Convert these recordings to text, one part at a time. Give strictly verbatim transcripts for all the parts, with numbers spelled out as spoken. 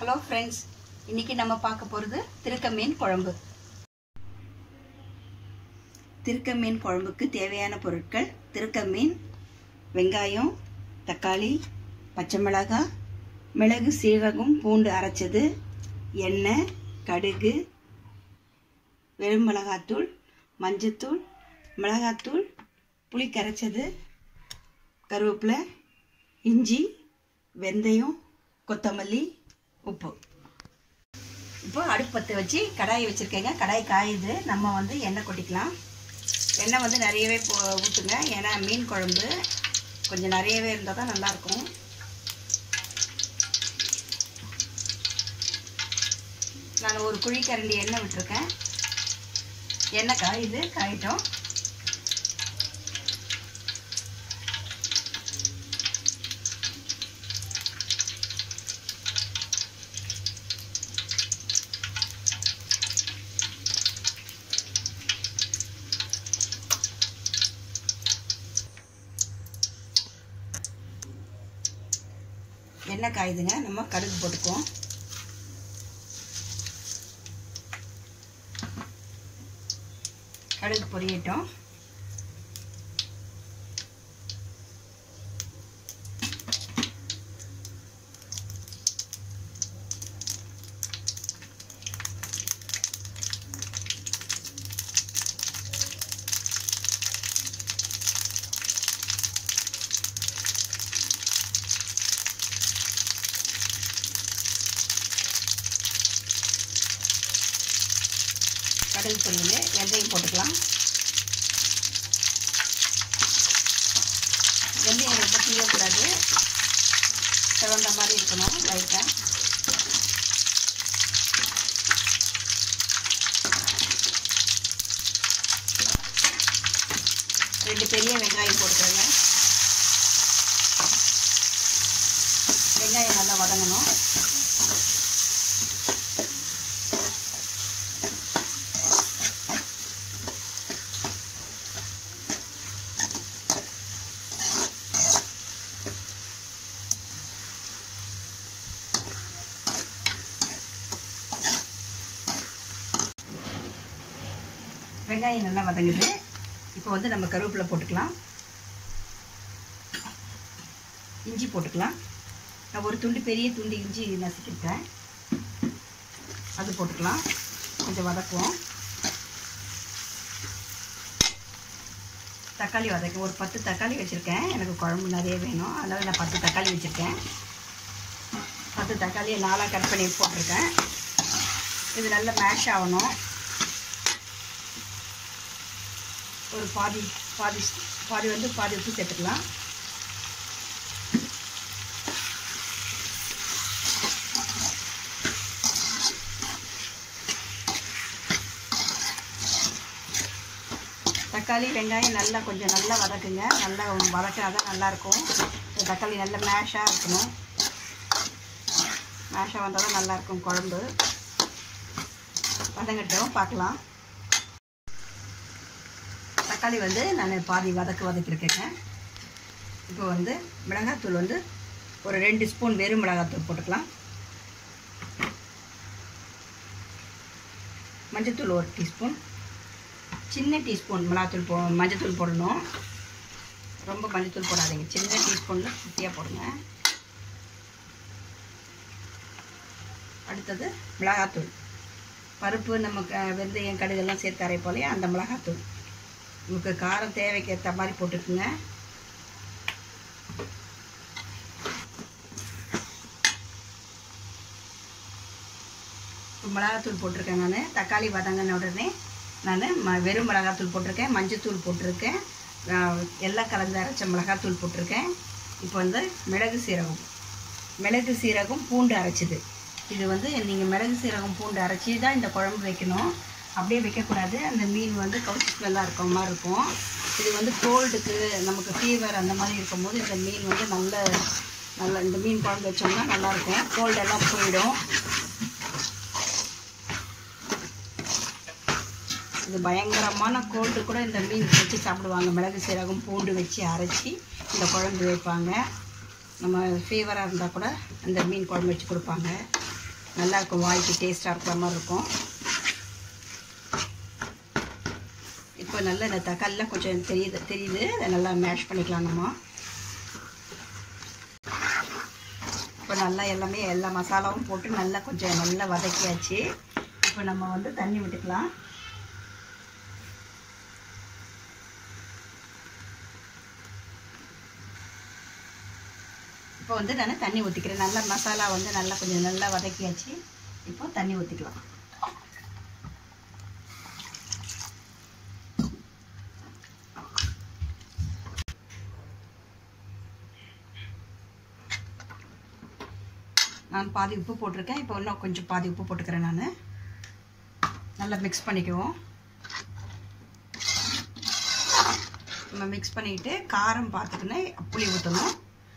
Hello friends, இன்றைக்கி நம்ம பார்க்க போகிறது திருக்க மீன் குழம்பு. திருக்க மீன் குழம்புக்கு தேவையான பொருட்கள்: திருக்க மீன், வெங்காயம், தக்காளி, பச்சை மிளகாய், மிளகு, சீரகம், பூண்டு அரைச்சது, எண்ணெய், கடுகு, வெறும் மிளகாத்தூள், மஞ்சத்தூள், மிளகாத்தூள், புளி கரைச்சது, கருவேப்பிலை, இஞ்சி, வெந்தயம், கொத்தமல்லி, உப்பு. இப்போ அடுப்பு பற்ற வச்சு கடாயை வச்சுருக்கேங்க. கடாய் காயுது. நம்ம வந்து எண்ணெய் கொட்டிக்கலாம். எண்ணெய் வந்து நிறையவே போ ஊற்றுங்க. ஏன்னா மீன் குழம்பு கொஞ்சம் நிறையவே இருந்தால் தான் நல்லாயிருக்கும். நான் ஒரு குழிக்கரண்டி எண்ணெய் விட்டுருக்கேன். எண்ணெய் காயுது, காயிட்டோம். எண்ணெய் காயுதுங்க. நம்ம கடுகு போட்டுக்குவோம். கடுகு பொரியட்டும். கடுகு பொரியல், வெந்தயம் போட்டுக்கலாம். வெந்தயம் ரொம்ப தீயக்கூடாது, சிவந்த மாதிரி இருக்கணும் லைட்டாக. ரெண்டு பெரிய வெங்காயம் போட்டுக்கிறேங்க. வெங்காயம் நல்லா வதங்கணும். வெங்காயம் நல்லா வதங்குது. இப்போ வந்து நம்ம கருவேப்பிலை போட்டுக்கலாம். இஞ்சி போட்டுக்கலாம். நான் ஒரு துண்டு பெரிய துண்டு இஞ்சி நசுக்கிட்டேன், அது போட்டுக்கலாம். கொஞ்சம் வதக்குவோம். தக்காளி வதக்க ஒரு பத்து தக்காளி வச்சுருக்கேன். எனக்கு குழம்பு நிறைய வேணும், அதனால் நான் பத்து தக்காளி வச்சுருக்கேன். பத்து தக்காளியை நாலாக கட் பண்ணி போட்டிருக்கேன். இது நல்லா மேஷ் ஆகணும். ஒரு பாதி பாதி பாதி வந்து பாதி உப்பு சேர்த்துக்கலாம். தக்காளி வெங்காயம் நல்லா கொஞ்சம் நல்லா வதக்குங்க. நல்லா வதக்கினாதான் நல்லாயிருக்கும். தக்காளி நல்லா மேஷாக இருக்கணும். மேஷாக வந்தால் தான் நல்லாயிருக்கும் குழம்பு. வதங்கட்டும், பார்க்கலாம். தக்காளி வந்து நான் பாதி வதக்கு வதக்கியிருக்கேங்க. இப்போ வந்து மிளகாத்தூள் வந்து ஒரு ரெண்டு ஸ்பூன் வெறும் மிளகாத்தூள் போட்டுக்கலாம். மஞ்சத்தூள் ஒரு டீஸ்பூன், சின்ன டீஸ்பூன் மிளகாத்தூள் போ மஞ்சத்தூள் போடணும். ரொம்ப மஞ்சத்தூள் போடாதீங்க, சின்ன டீஸ்பூனில் குட்டியாக போடுங்க. அடுத்தது மிளகாத்தூள், பருப்பு நமக்கு வெந்தயம் கடுகெல்லாம் சேர்த்து அரைப்போலையே அந்த மிளகாத்தூள். உங்களுக்கு காரம் தேவைக்கு ஏற்ற மாதிரி போட்டுக்குங்க. மிளகாத்தூள் போட்டிருக்கேன் நான். தக்காளி வதங்கின உடனே நான் ம வெறும் மிளகாத்தூள் போட்டிருக்கேன், மஞ்சத்தூள் போட்டிருக்கேன், எல்லாம் கலந்து அரைச்ச மிளகாத்தூள் போட்டிருக்கேன். இப்போ வந்து மிளகு சீரகம் மிளகு சீரகம் பூண்டு அரைச்சிது. இது வந்து நீங்கள் மிளகு சீரகம் பூண்டு அரைச்சி தான் இந்த குழம்பு வைக்கணும். அப்படியே வைக்கக்கூடாது. அந்த மீன் வந்து கவுச்சி ஸ்மெல்லாக இருக்கிற மாதிரி இருக்கும். இது வந்து கோல்டுக்கு, நமக்கு ஃபீவர் அந்த மாதிரி இருக்கும்போது இந்த மீன் வந்து நல்ல நல்ல இந்த மீன் குழம்பு வச்சோம்னா நல்லாயிருக்கும். கோல்டெல்லாம் போயிடும். இது பயங்கரமான கோல்டு கூட இந்த மீன் வச்சு சாப்பிடுவாங்க. மிளகு சீரகம் பூண்டு வச்சு அரைச்சி இந்த குழம்பு வைப்பாங்க. நம்ம ஃபீவராக இருந்தால் கூட அந்த மீன் குழம்பு வச்சு கொடுப்பாங்க. நல்லாயிருக்கும், வாய்க்கு டேஸ்ட்டாக இருக்கிற மாதிரி இருக்கும். இப்போ நல்லா இந்த தக்காளிலாம் கொஞ்சம் தெரியுது தெரியுது அதை நல்லா மேஷ் பண்ணிக்கலாம் நம்ம. இப்போ நல்லா எல்லாமே எல்லா மசாலாவும் போட்டு நல்லா கொஞ்சம் நல்லா வதக்கியாச்சு. இப்போ நம்ம வந்து தண்ணி விட்டுக்கலாம். இப்போ வந்து நான் தண்ணி ஊற்றிக்கிறேன். நல்லா மசாலா வந்து நல்லா கொஞ்சம் நல்லா வதக்கியாச்சு. இப்போ தண்ணி ஊற்றிக்கலாம். நான் பாதி உப்பு போட்டிருக்கேன். இப்போ இன்னும் கொஞ்சம் பாதி உப்பு போட்டுக்கிறேன். நான் நல்லா மிக்ஸ் பண்ணிக்குவோம். நம்ம மிக்ஸ் பண்ணிக்கிட்டு காரம் பார்த்துக்கின்னு புளி ஊற்றணும்.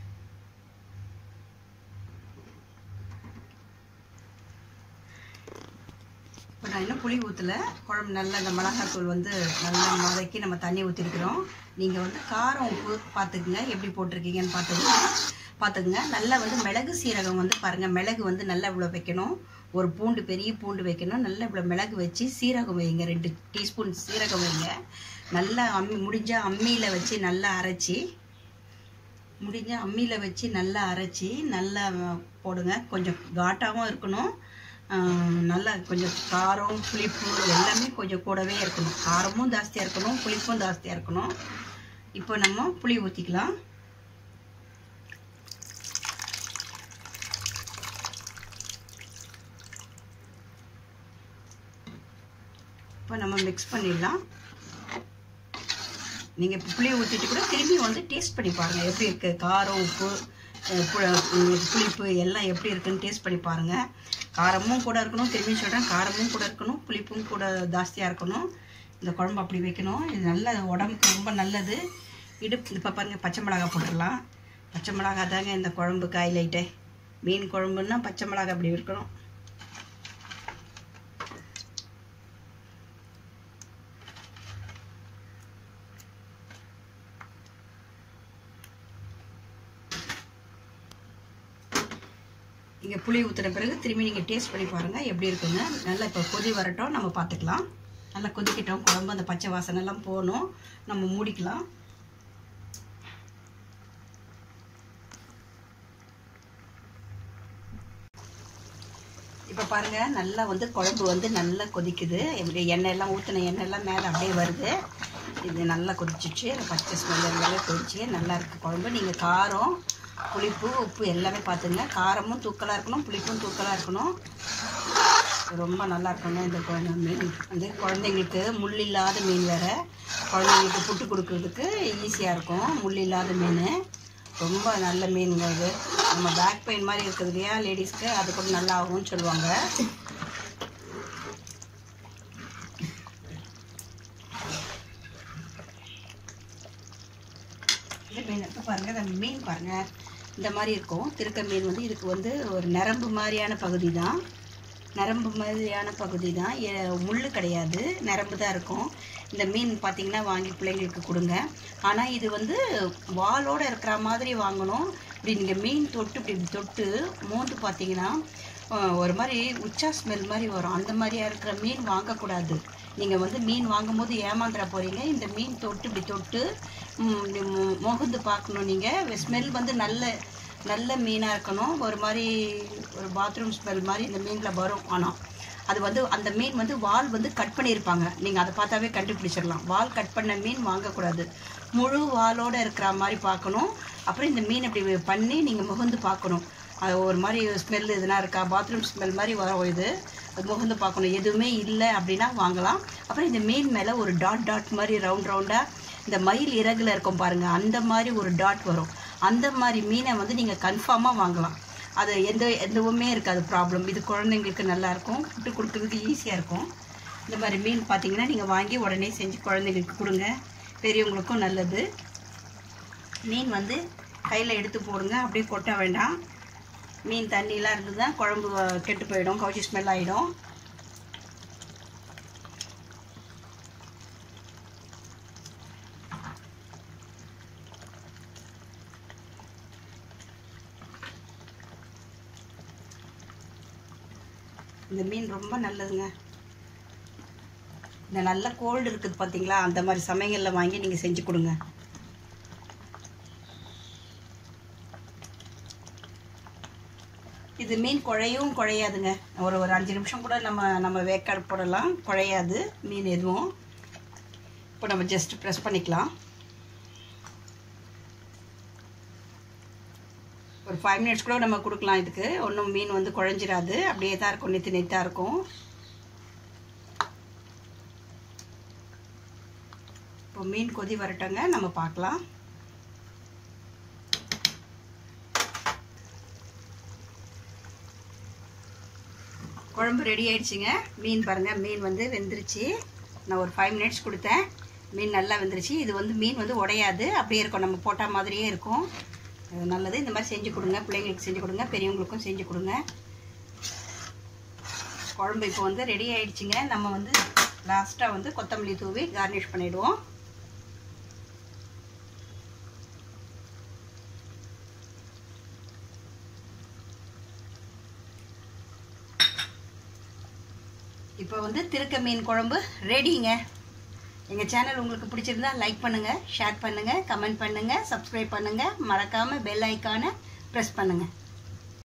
இப்போ நான் இன்னும் புளி ஊற்றலை. குழம்பு நல்லா இந்த மிளகாத்தூள் வந்து நல்லா வதக்கி நம்ம தண்ணி ஊற்றிருக்கிறோம். நீங்கள் வந்து காரம் உப்பு பார்த்துக்குங்க, எப்படி போட்டிருக்கீங்கன்னு பார்த்துக்குங்க பார்த்துக்குங்க நல்லா வந்து மிளகு சீரகம் வந்து பாருங்கள், மிளகு வந்து நல்லா இவ்வளோ வைக்கணும். ஒரு பூண்டு, பெரிய பூண்டு வைக்கணும். நல்லா இவ்வளோ மிளகு வச்சு சீரகம் வைங்க, ரெண்டு டீஸ்பூன் சீரகம் வைங்க. நல்லா அம்மி முடிஞ்சால் அம்மியில் வச்சு நல்லா அரைச்சி முடிஞ்சால் அம்மியில் வச்சு நல்லா அரைச்சி நல்லா போடுங்க. கொஞ்சம் காட்டாகவும் இருக்கணும். நல்லா கொஞ்சம் காரம் புளிப்பு எல்லாமே கொஞ்சம் கூடவே இருக்கணும். காரமும் ஜாஸ்தியாக இருக்கணும், புளிப்பும் ஜாஸ்தியாக இருக்கணும். இப்போ நம்ம புளி ஊற்றிக்கலாம். இப்போ நம்ம மிக்ஸ் பண்ணிடலாம். நீங்கள் இப்போ புளியை ஊற்றிட்டு கூட திரும்பி வந்து டேஸ்ட் பண்ணி பாருங்கள் எப்படி இருக்குது. காரம் உப்பு புளிப்பு எல்லாம் எப்படி இருக்குன்னு டேஸ்ட் பண்ணி பாருங்கள். காரமும் கூட இருக்கணும், திரும்பி சொல்கிறேன், காரமும் கூட இருக்கணும், புளிப்பும் கூட ஜாஸ்தியாக இருக்கணும். இந்த குழம்பு அப்படி வைக்கணும். இது நல்ல உடம்புக்கு ரொம்ப நல்லது. இடுப்பு இப்போ பாருங்கள், பச்சை மிளகா போட்டுடலாம். பச்சை மிளகா தாங்க இந்த குழம்புக்கு ஹைலைட்டே. மீன் குழம்புன்னா பச்சை மிளகா அப்படி இருக்கணும். இங்கே புளி ஊற்றுன பிறகு திரும்பி நீங்கள் டேஸ்ட் பண்ணி பாருங்கள் எப்படி இருக்குங்க. நல்லா இப்போ கொதி வரட்டும், நம்ம பார்த்துக்கலாம். நல்லா கொதிக்கிட்டோம் குழம்பு, அந்த பச்சை வாசனைலாம் போகணும். நம்ம மூடிக்கலாம். இப்போ பாருங்கள், நல்லா வந்து குழம்பு வந்து நல்லா கொதிக்குது. எப்படி எண்ணெயெல்லாம் ஊற்றின எண்ணெயெல்லாம் மேலே அப்படியே வருது. இது நல்லா கொதிச்சிச்சு. பச்சை ஸ்மெல் எல்லாமே கொதிச்சு நல்லா இருக்குது குழம்பு. நீங்கள் காரம் புளிப்பு உப்பு எல்லாமே பார்த்துங்க. காரமும் தூக்கலாக இருக்கணும், புளிப்பும் தூக்கலாக இருக்கணும். ரொம்ப நல்லா இருக்குங்க இந்த குழம்பு. மீன் வந்து குழந்தைங்களுக்கு முள் இல்லாத மீன் வேறு. குழந்தைங்களுக்கு புட்டு கொடுக்கறதுக்கு ஈஸியாக இருக்கும். முள் இல்லாத மீன் ரொம்ப நல்ல மீனுங்க இது. நம்ம பேக் பெயின் மாதிரி இருக்குது இல்லையா லேடிஸ்க்கு, அது கூட நல்லா ஆகும்னு சொல்லுவாங்க. இந்த மீன் இப்போ பாருங்கள், இந்த மீன் பாருங்கள் இந்த மாதிரி இருக்கும். திருக்க மீன் வந்து இதுக்கு வந்து ஒரு நரம்பு மாதிரியான பகுதி தான். நரம்பு மாதிரியான பகுதி தான், முள் கிடையாது, நரம்பு தான் இருக்கும். இந்த மீன் பார்த்திங்கன்னா வாங்கி பிள்ளைங்களுக்கு கொடுங்க. ஆனால் இது வந்து வாலோடு இருக்கிற மாதிரி வாங்கணும். இப்படி நீங்கள் மீன் தொட்டு இப்படி தொட்டு மோந்து பார்த்தீங்கன்னா ஒரு மாதிரி உச்சா ஸ்மெல் மாதிரி வரும். அந்த மாதிரியாக இருக்கிற மீன் வாங்கக்கூடாது. நீங்கள் வந்து மீன் வாங்கும் போது ஏமாந்துட போகிறீங்க. இந்த மீன் தொட்டு இப்படி தொட்டு முகந்து பார்க்கணும். நீங்கள் ஸ்மெல் வந்து நல்ல நல்ல மீனாக இருக்கணும். ஒரு மாதிரி ஒரு பாத்ரூம் ஸ்மெல் மாதிரி இந்த மீனில் வரும். ஆனால் அது வந்து அந்த மீன் வந்து வால் வந்து கட் பண்ணியிருப்பாங்க. நீங்கள் அதை பார்த்தாவே கண்டுபிடிச்சிடலாம். வால் கட் பண்ண மீன் வாங்கக்கூடாது. முழு வாலோடு இருக்கிற மாதிரி பார்க்கணும். அப்புறம் இந்த மீன் இப்படி பண்ணி நீங்கள் முகந்து பார்க்கணும். அது ஒரு மாதிரி ஸ்மெல் எதுனா இருக்கா, பாத்ரூம் ஸ்மெல் மாதிரி வரும். இது அது முகந்து பார்க்கணும். எதுவுமே இல்லை அப்படின்னா வாங்கலாம். அப்புறம் இந்த மீன் மேலே ஒரு டாட் டாட் மாதிரி ரவுண்ட் ரவுண்டாக இந்த மயில் இறகுல இருக்கும் பாருங்கள், அந்த மாதிரி ஒரு டாட் வரும். அந்த மாதிரி மீனை வந்து நீங்கள் கன்ஃபார்மாக வாங்கலாம். அது எந்த எதுவுமே இருக்காது ப்ராப்ளம். இது குழந்தைங்களுக்கு நல்லாயிருக்கும், புட்டு கொடுக்குறதுக்கு ஈஸியாக இருக்கும். இந்த மாதிரி மீன் பார்த்தீங்கன்னா நீங்கள் வாங்கி உடனே செஞ்சு குழந்தைங்களுக்கு கொடுங்க. பெரியவங்களுக்கும் நல்லது. மீன் வந்து கையில் எடுத்து போடுங்க, அப்படியே கொட்ட வேண்டாம். மீன் தண்ணியெலாம் இருந்து தான் குழம்பு கெட்டு போயிடும், கவுச்சி ஸ்மெல் ஆகிடும். இந்த மீன் ரொம்ப நல்லதுங்க. இந்த நல்ல கோல்டு இருக்குது பார்த்தீங்களா, அந்த மாதிரி சமையலில் வாங்கி நீங்கள் செஞ்சு கொடுங்க. இது மீன் குழையும் குழையாதுங்க. ஒரு ஒரு அஞ்சு நிமிஷம் கூட நம்ம நம்ம வேக்காடு போடலாம், குழையாது மீன் எதுவும். இப்போ நம்ம ஜஸ்ட் ப்ரெஸ் பண்ணிக்கலாம். ஒரு ஃபைவ் மினிட்ஸ் கூட நம்ம கொடுக்கலாம். இதுக்கு ஒன்றும் மீன் வந்து குழஞ்சிடாது, அப்படியே தான் இருக்கும், நெத்து நெத்தாக இருக்கும். இப்போ மீன் கொதி வரட்டங்க, நம்ம பார்க்கலாம். குழம்பு ரெடி ஆயிடுச்சுங்க. மீன் பாருங்கள், மீன் வந்து வெந்துருச்சு. நான் ஒரு ஃபைவ் மினிட்ஸ் கொடுத்தேன், மீன் நல்லா வெந்துருச்சு. இது வந்து மீன் வந்து உடையாது, அப்படியே இருக்கும், நம்ம போட்ட மாதிரியே இருக்கும். நல்லது. இந்த மாதிரி செஞ்சு கொடுங்க, பிள்ளைங்களுக்கு செஞ்சு கொடுங்க, பெரியவங்களுக்கும் செஞ்சு கொடுங்க. குழம்பு இப்போ வந்து ரெடி ஆயிடுச்சுங்க. நம்ம வந்து லாஸ்ட்டாக வந்து கொத்தமல்லி தூவி கார்னிஷ் பண்ணிவிடுவோம். இப்போ வந்து திருக்க மீன் குழம்பு ரெடிங்க. எங்கள் சேனல் உங்களுக்கு பிடிச்சிருந்தா லைக் பண்ணுங்கள், ஷேர் பண்ணுங்கள், கமெண்ட் பண்ணுங்கள், சப்ஸ்கிரைப் பண்ணுங்கள், மறக்காமல் பெல் ஐக்கானை ப்ரெஸ் பண்ணுங்கள்.